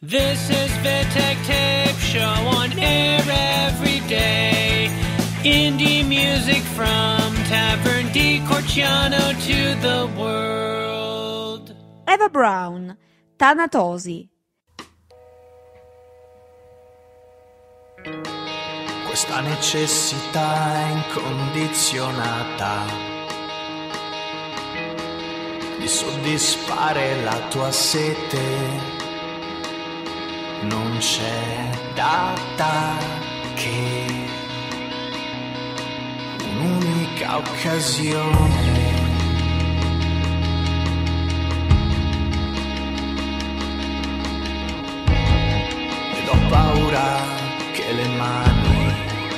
This is Vitek Tape Show on air every day. Indie music from Tavern di Corciano to the world. Eva Brown, Tanatosi. Questa necessità incondizionata di soddisfare la tua sete non c'è data che un'unica occasione. Ed ho paura che le mani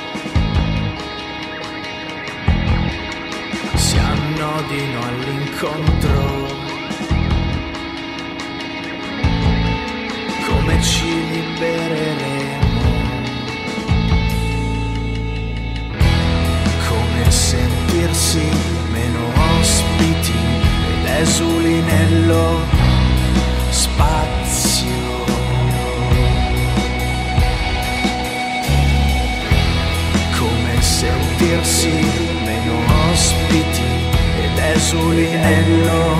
si annodino all'incontro. Come ci libereremo? Come sentirsi meno ospiti ed esuli nello spazio? Come sentirsi meno ospiti ed esuli nello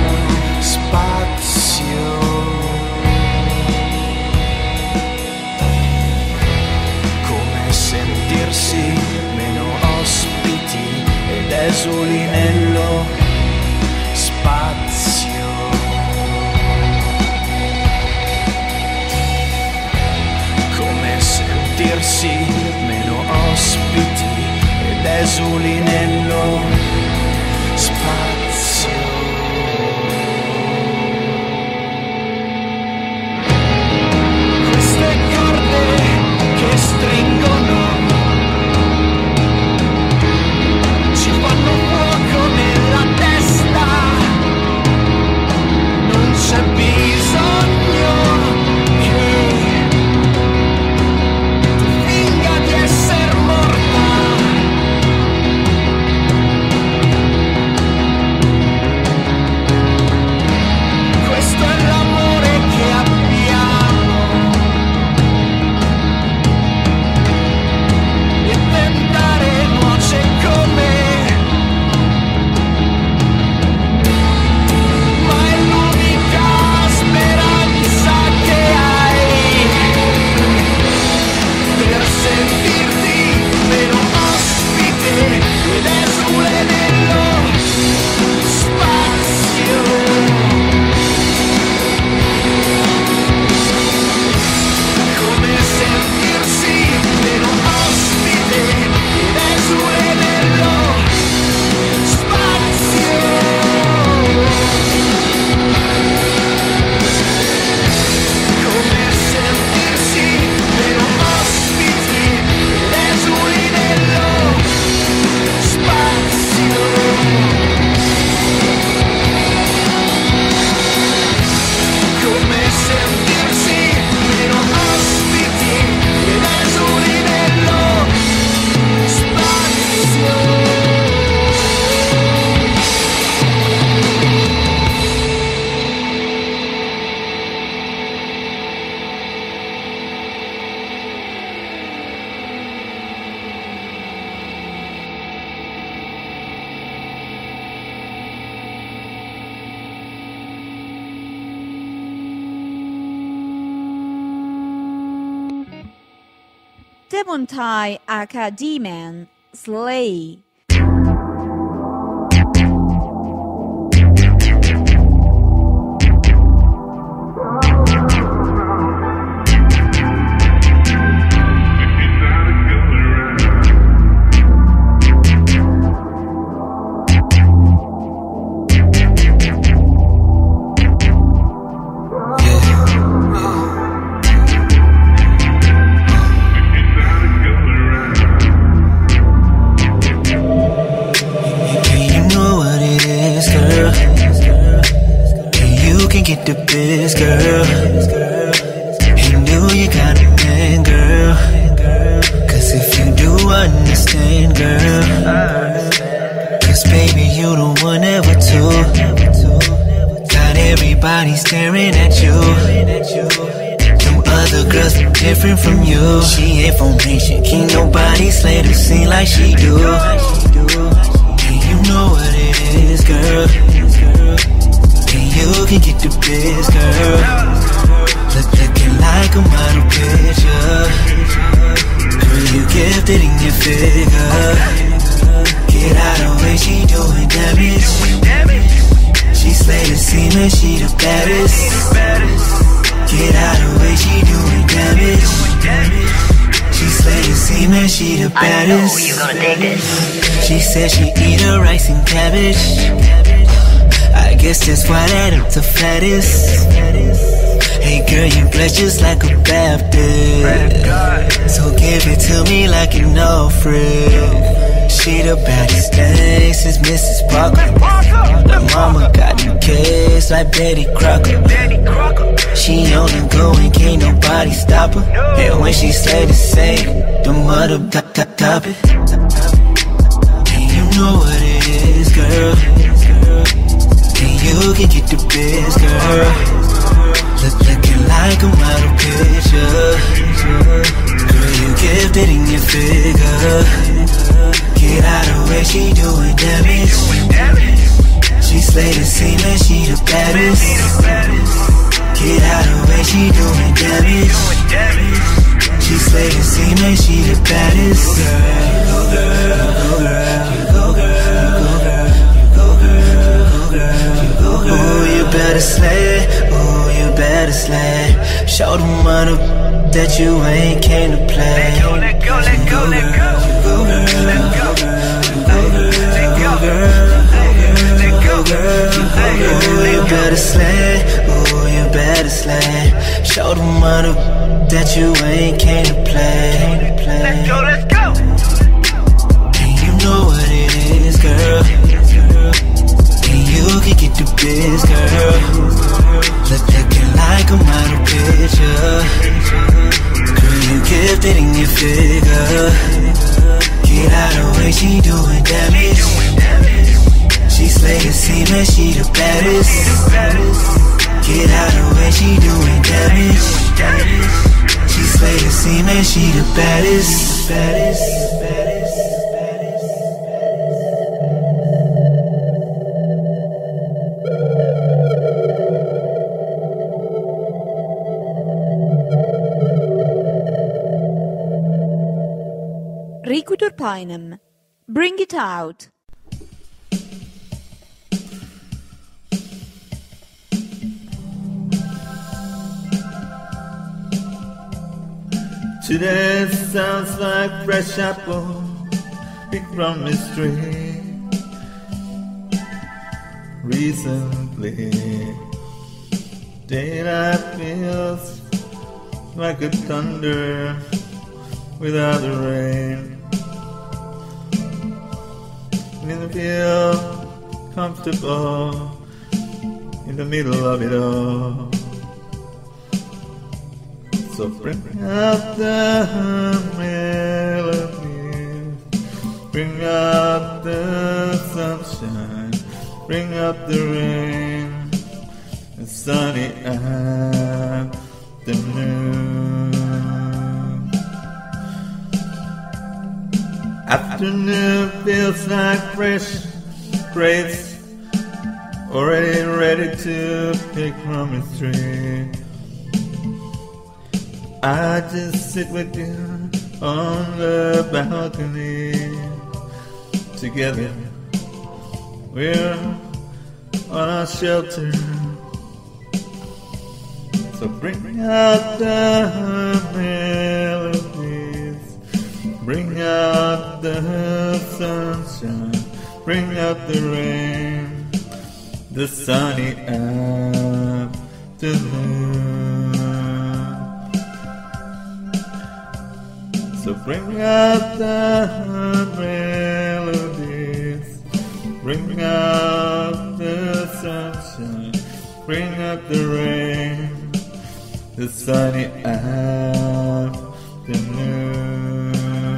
spazio? Sentirsi meno ospiti ed esuli nello spazio. Come sentirsi meno ospiti ed esuli nello spazio. Queste corde che stringono ci fanno fuoco nella testa, non c'è bisogno che tu finga di essere morta. Questo è l'amore che abbiamo e tentare nuoce come, ma è l'unica speranza che hai per sentirti meno ospite ed esule nello spazio. Come sentirsi meno ospite ed esule nello spazio. Come sentirsi meno ospiti ed esuli nello spazio. Come sentirsi meno ospiti ed esuli nello spazio. Devontai aka D-Man, Slay. different from you. She ain't formation, can't nobody slay the scene like she do. And you know what it is, girl. And you can get the biz, girl. Looking like a model picture. Girl, you gifted in your figure. Get out of the way, she doing damage. She slay the scene, man, she the baddest. Get out of the way, she doing damage. She slay the scene, man, she the baddest. I know you gonna dig this. She said she eat her rice and cabbage. I guess that's why that up the fattest. Hey girl, you blessed just like a Baptist. So give it to me like you know, Fred. She the baddest thing since Mrs. Parker. The mama got the kids like Betty Crocker. She on the go and can't nobody stop her. And when she slay the same, the mother top it. And you know what it is, girl. And you can get the biz, girl. Looking like a model picture. Girl, you gifted in your figure. Get out of the way, she doing damage. She slay the scene, man, she the baddest. Get out of the way, she doing damage. She slay the scene, man, she the baddest. Go girl, go girl, go girl, go girl, go girl. Ooh, you better slay, ooh, you better slay. Show them mother that you ain't came to play. Let go, let go, let go, let go. Go girl, Let go, go let go, girl. Ooh, you better slay, ooh, you better slay. Show them mother that you ain't came to play. Let's go, let's go. And you know what it is, girl. And you can get the biz, girl. Looking like a model picture. Girl, you gifted in your figure. Get out of the way, she doing damage. She slay the scene, man, she the baddest. Get out of the way, she doing damage. She slay the scene, man, she the baddest. Riku Turpainen, Bring It Out. Today sounds like fresh apple picked from the tree. Recently, daylight feels like a thunder without the rain. Didn't feel comfortable in the middle of it all. So bring out the melodies, bring out the sunshine, bring out the rain, the sunny afternoon. Afternoon feels like fresh grapes, already ready to pick from its tree. I just sit with you on the balcony. Together, we're on our shelter. So bring out the melodies, bring out the sunshine, bring out the rain, the sunny afternoon. So bring out the melodies, bring out the sunshine, bring out the rain, the sunny afternoon.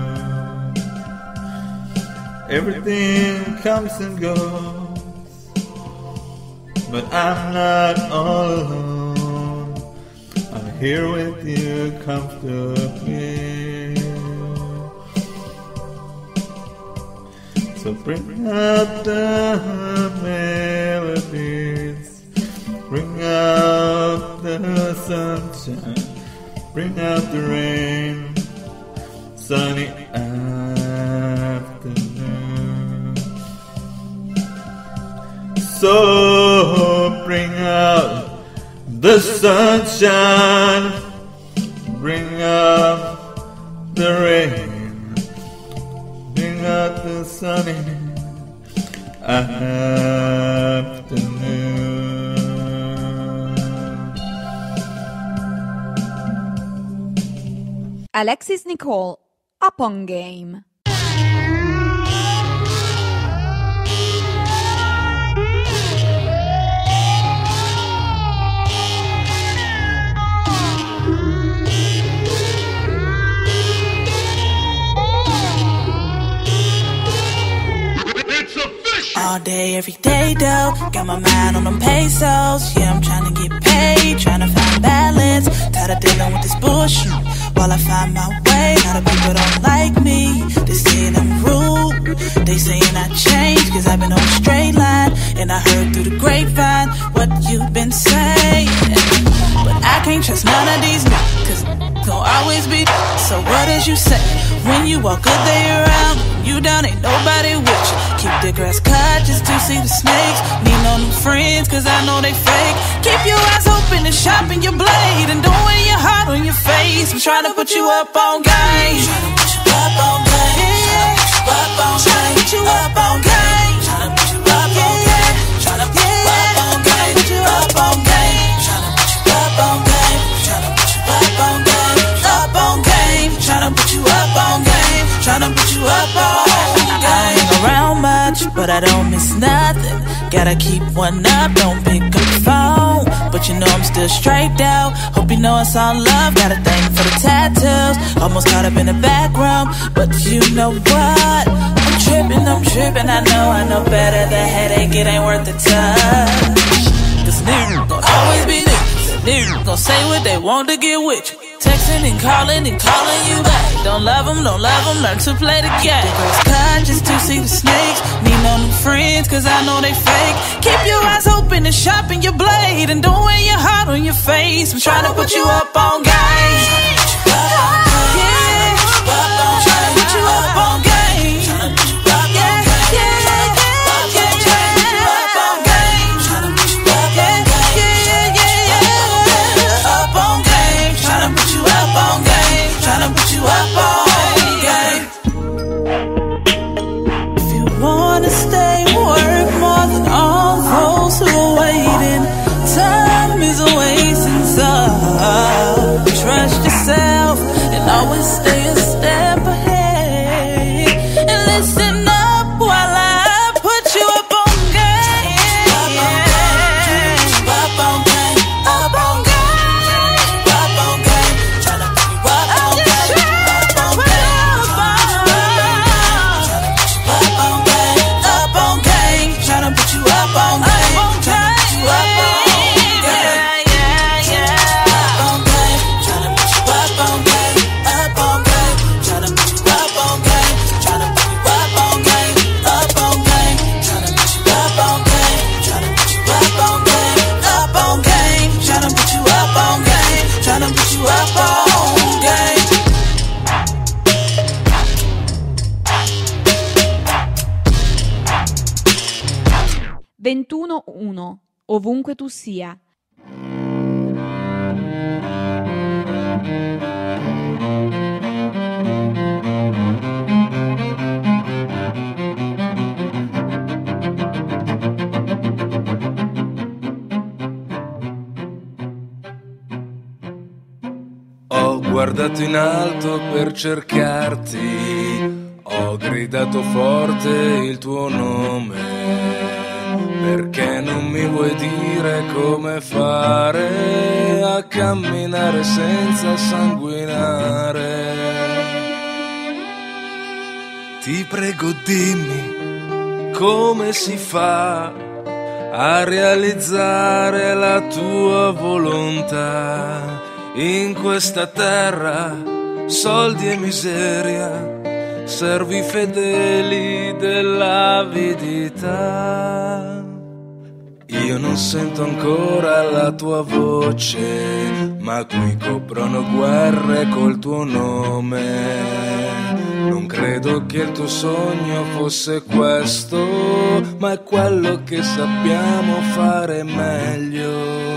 Everything comes and goes, but I'm not all alone. I'm here with you comfortably. So bring out the melodies, bring out the sunshine, bring out the rain, sunny afternoon. So bring out the sunshine, bring out the rain, bring out the sunny afternoon. Alexis Nicole, Up On Game. All day, every day, though. Got my mind on them pesos. Yeah, I'm trying to get paid, trying to find balance. Tired of dealing with this bullshit while I find my way. A lot of people don't like me. They saying I'm rude. They saying I changed, cause I've been on a straight line. And I heard through the grapevine what you've been saying. But I can't trust none of these niggas, cause gon' always be. So what did you say? When you walk good day around, you down, ain't nobody with you. Keep the grass cut just to see the snakes. Need no new friends, cause I know they fake. Keep your eyes open and sharpen your blade, and don't wear your heart on your face. I'm trying to put you up on game. Trying to put you up on game. Trying to put you up on game. Trying to put you up on game. Trying to put you up on game. Put you up on game. Trying to put you up on game. Trying to put you up on game. Up on game. Trying to put you up on game. Trying to put you up on game. I ain't around much, but I don't miss nothing. Gotta keep one up, don't pick up the phone. But you know I'm still straight out. Hope you know it's all love. Got a thing for the tattoos. Almost caught up in the background, but you know what? I'm tripping. I know better. The headache, it ain't worth the touch. Cause niggas gon' always be niggas. Niggas gon' say what they want to get with you. Texting and calling you back. Don't love them, learn to play the game. The girls cut just to see the snakes. Need no new friends, cause I know they fake. Keep your eyes open and sharpen your blade, and don't wear your heart on your face. I'm trying to put you up on game. Yeah, trying to put you up on game. If you wanna stay, work more than all those who are waiting. Time is wasting, so trust yourself and always stay a step ahead. And listen up while I put you up on game. Up on game, up on game, up on game. Tryna put you up on game. you up all game. 21-1, ovunque tu sia. Ho guardato in alto per cercarti, ho gridato forte il tuo nome, perché non mi vuoi dire come fare a camminare senza sanguinare. Ti prego dimmi come si fa a realizzare la tua volontà In questa terra, soldi e miseria, servi fedeli dell'avidità. Io non sento ancora la tua voce, ma qui coprono guerre col tuo nome. Non credo che il tuo sogno fosse questo, ma è quello che sappiamo fare meglio.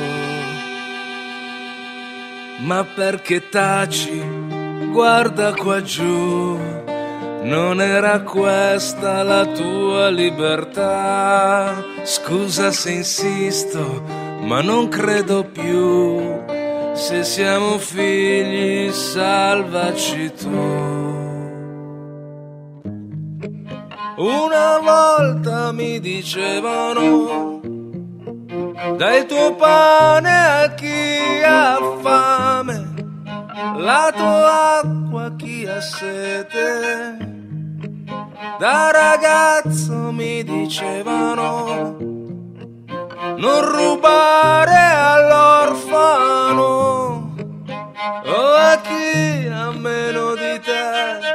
Ma perché taci? Guarda qua giù. Non era questa la tua libertà? Scusa se insisto, ma non credo più. Se siamo figli, salvaci tu. Una volta mi dicevano: dai il tuo pane a chi ha fame, la tua acqua a chi ha sete. Da ragazzo mi dicevano: non rubare all'orfano o a chi ha meno di te.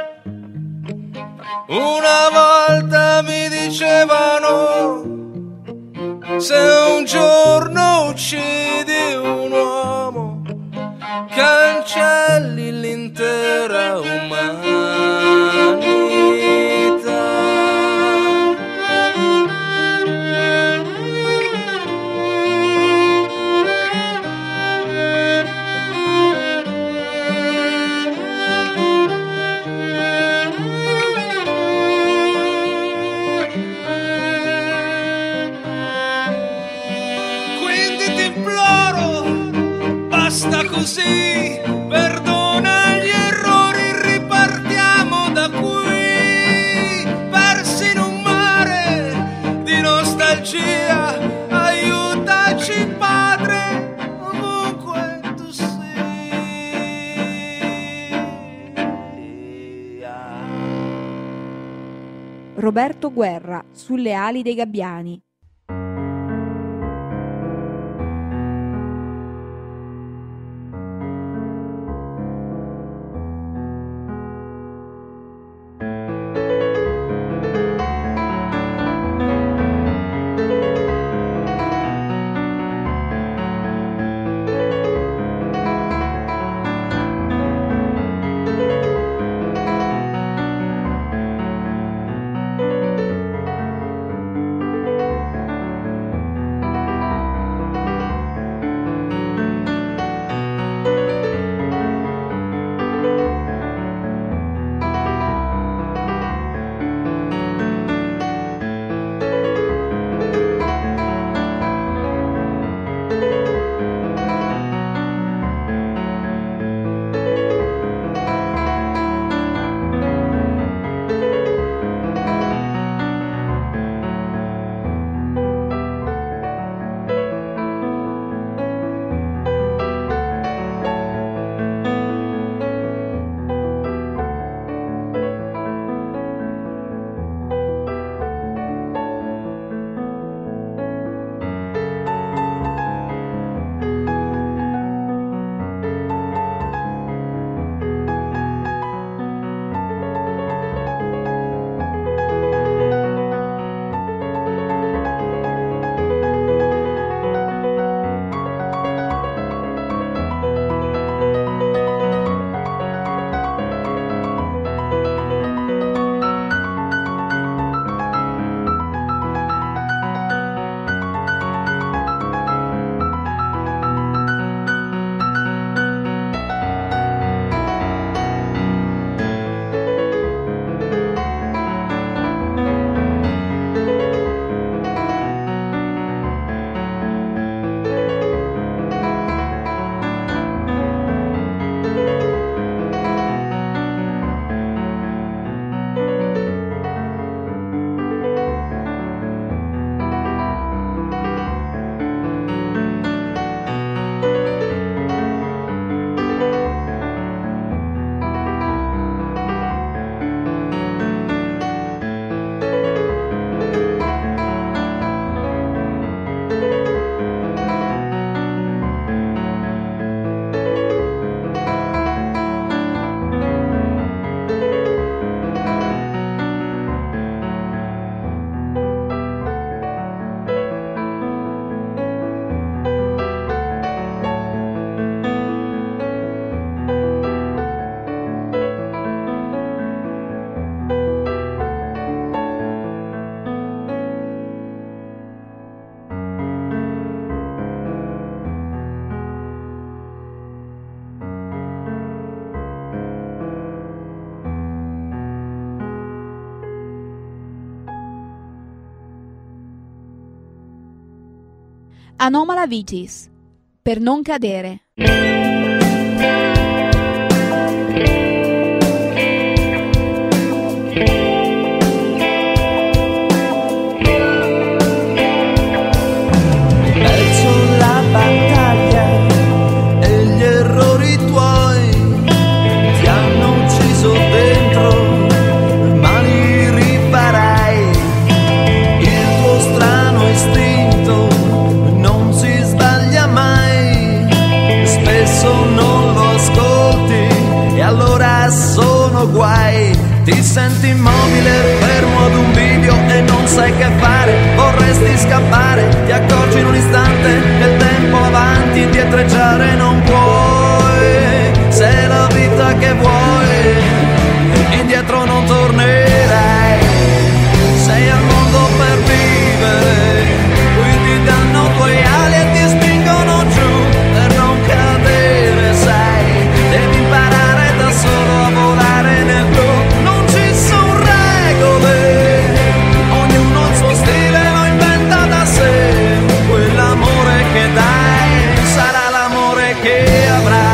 Una volta mi dicevano: se un giorno uccidi un uomo, cancelli l'intera umanità. Così, perdona gli errori, ripartiamo da qui, persi in un mare di nostalgia. Aiutaci Padre, ovunque tu sia. Roberto Guerra, Sulle ali dei gabbiani. Anomala Vitis, per non cadere. Guai, ti senti immobile, fermo ad un bivio e non sai che fare, vorresti scappare, ti accorgi in un istante che il tempo avanti indietreggiare non puoi, sei la vita che vuoi, indietro non tornerai, sei al mondo per vivere, qui ti danno tuoi ali e ti spingono giù per non cadere, sai, devi imparare da solo a volare nel blu, non ci sono regole, ognuno il suo stile lo inventa da sé, quell'amore che dai sarà l'amore che avrai.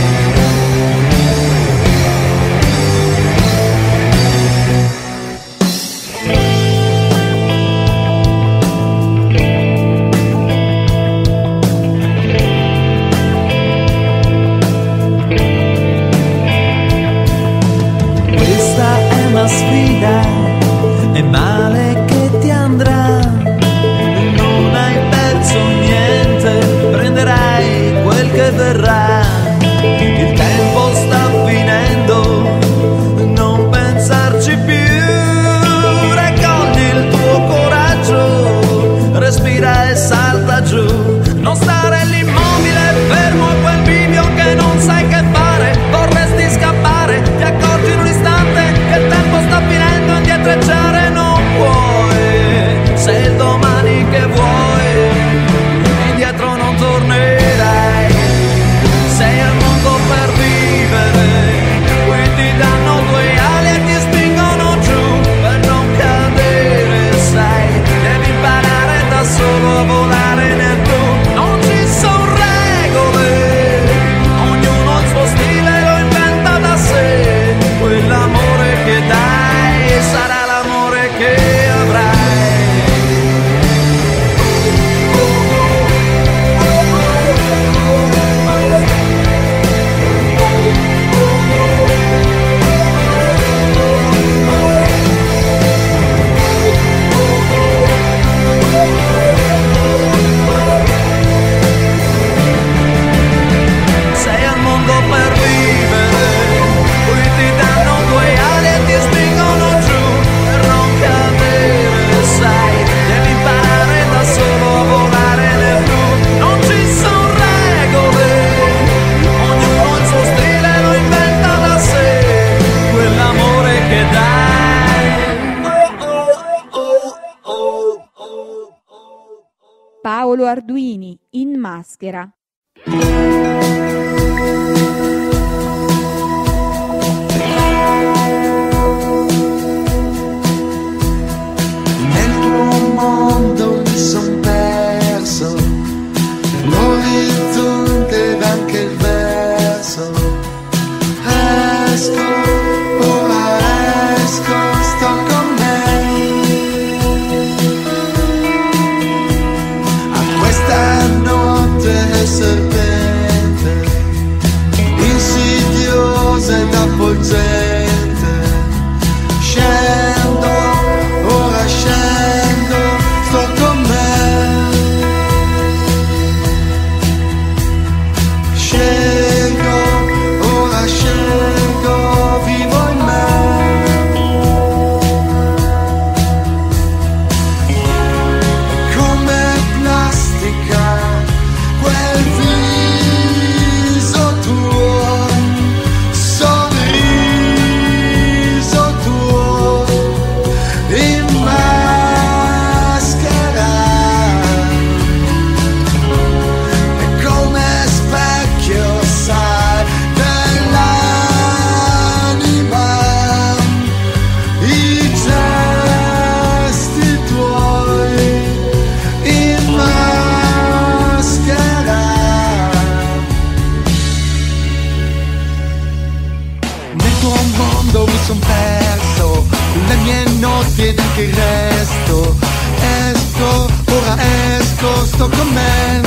Sfida, è male che ti andrà, non hai perso niente, prenderai quel che verrà, il tempo sta finendo, non pensarci più, raccogli il tuo coraggio, respira e salta giù, non stare lì immobile, fermo a quel bivio che non sai che fare, vorresti scappare, ti accorgi in un istante che il tempo sta finendo, indietreggiare non puoi, sei il domani che vuoi, indietro non tornerai, sei al mondo per vivere, qui ti danno due ali e ti spingono giù per non cadere, sai, devi imparare da solo a volare nel blu, non ci sono regole, ognuno il suo stile lo inventa da sé, quell'amore che dai sarà l'amore che avrai. Sei al mondo per vivere, qui ti danno due ali e ti spingono giù per non cadere, sai, devi imparare da solo a volare nel blu, non ci sono regole, ognuno il suo stile lo inventa da sé, quell'amore che dai. Paolo Arduini, in maschera. Nel tuo mondo mi son perso, l'orizzonte ed anche il verso. Esco, ora esco, sto con me. A questa notte serpente, insidiosa ed avvolgente. Scendo, ora scendo, sto con me. Scelgo, ora scelgo, vivo in me. Come plastica, quel viso tuo, sorridi. son perso, le mie notti ed anche il resto. Esco, ora esco, sto con me.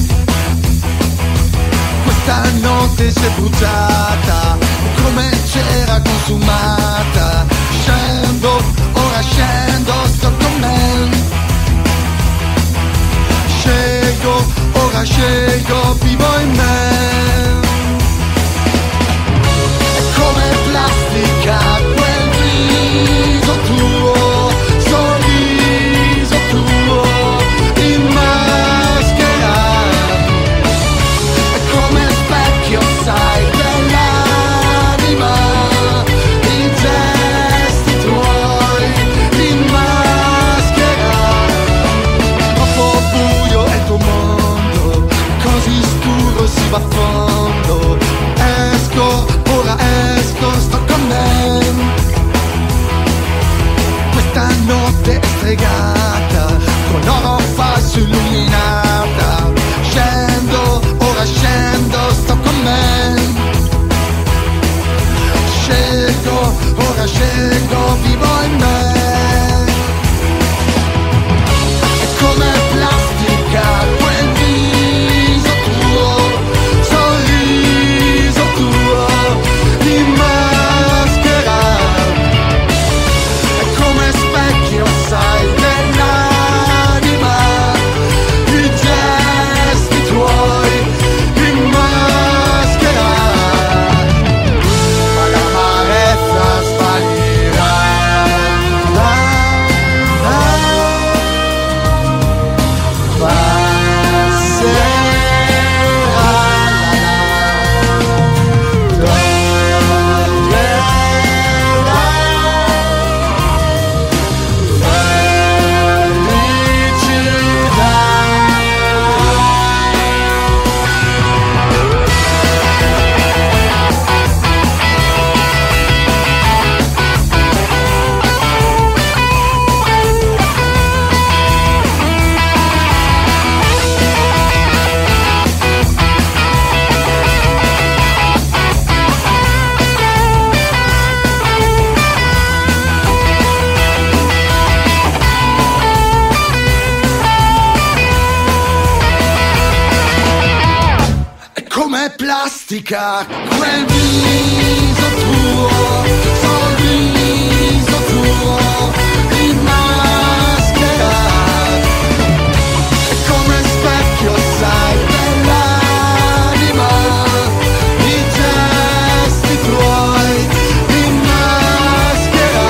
Questa notte si è bruciata, come c'era consumata. Scendo, ora scendo, sto con me. Scelgo, ora scelgo, vivo in me. È come plastica quel viso tuo, sorriso tuo, in maschera. È come specchio, sai, dell'anima, i gesti tuoi, in maschera. Troppo buio è il tuo mondo, così scuro si va a fondo. Esco, ora esco, sto con me. Questa notte è stregata, con oro falso illuminata. Scendo, ora scendo, sto con me. Scelgo, ora scelgo, vivo in me. È come plastica quel viso tuo, sorriso tuo, in maschera. È come specchio, sai, dell'anima, i gesti tuoi, in maschera. Ma l'amarezza sparirà. Come plastica quel viso tuo, sorriso tuo, in maschera. È come specchio, sai, dell'anima, i gesti tuoi, in maschera.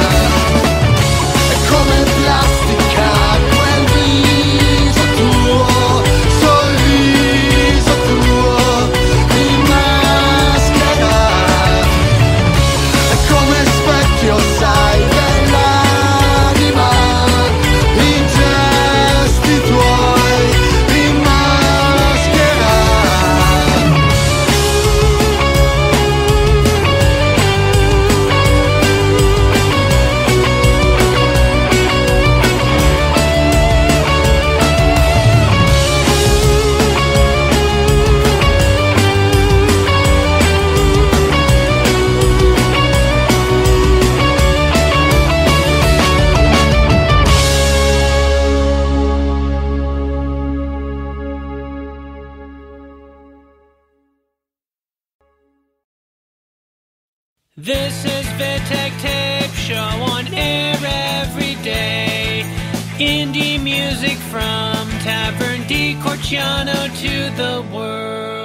È come plastica quel viso tuo, sorriso tuo, in maschera. È come specchio, sai, dell'anima, i gesti tuoi, in maschera. This is Vittek Tape Show on air every day. Indie music from Tavern di Corciano to the world.